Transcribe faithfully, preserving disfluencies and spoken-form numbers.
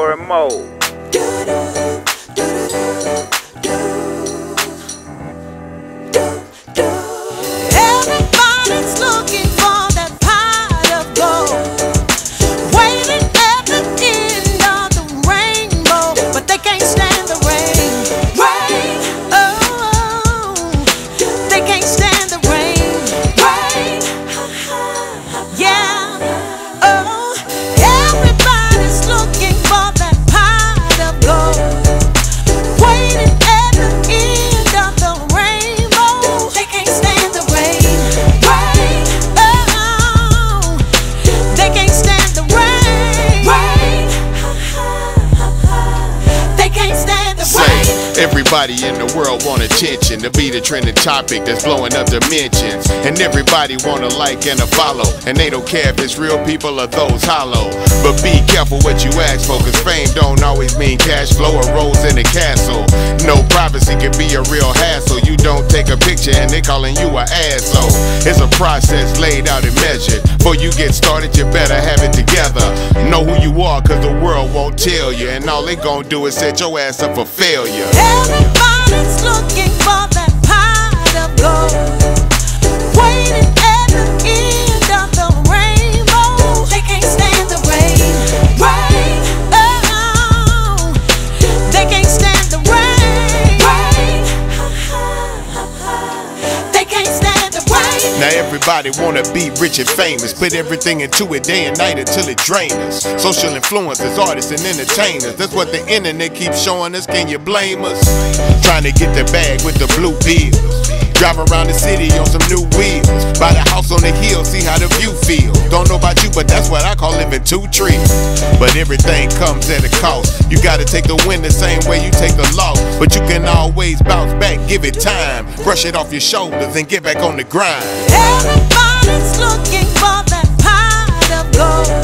story mode. Everybody's looking for that pot of gold, waiting at the end of the rainbow, but they can't stand the rain. Rain, oh, they can't stand the rain. Rain, yeah, oh, everybody's looking for that pot of gold, waiting at the end of the rainbow. They can't stand the rain. Rain, oh, they can't stand the rain. Rain, they can't stand the rain. Say, everybody in the world want attention to be the trending topic that's blowing up dimensions, and everybody want to like and a follow, and they don't care if it's real people or those hollow. But be careful what you ask for, cause fame don't always mean cash flow or rolls in the castle. No privacy can be a real hassle. You don't take a picture and they calling you an asshole. It's a process laid out and measured. Before you get started, you better have it together. Know who you are, cause the world won't tell you, and all they gon' do is set your ass up for failure. Everybody's looking for that pot of gold, waiting at the end of the rainbow. They can't stand the rain. Rain, oh, they can't stand the rain. Rain, they can't stand the rain. Now everybody wanna be rich and famous, put everything into it day and night until it drains us. Social influencers, artists and entertainers, that's what the internet keeps showing us. Can you blame us? Trying to get the bag with the blue bills, drive around the city on some new wheels, buy the house on the hill, see how the view feels. Don't know about you, but that's what I call living two trees. But everything comes at a cost. You gotta take the win the same way you take the loss, but you can always bounce back, give it time, brush it off your shoulders and get back on the grind. Everybody's looking for that pot of gold,